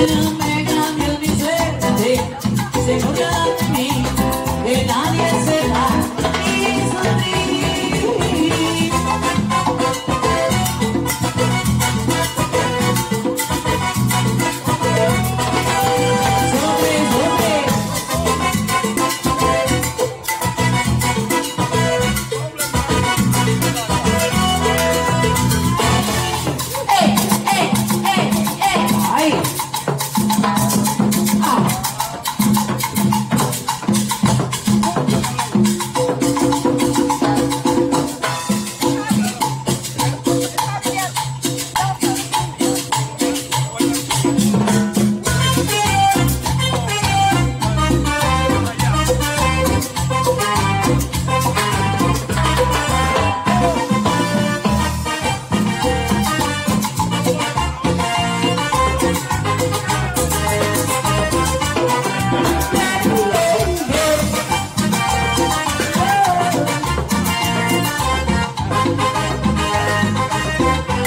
no me cambio mi suerte, segura de mí, que nadie sepa mi sonreír.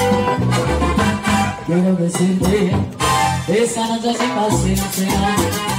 Quiero decirte, esta noche sin paciencia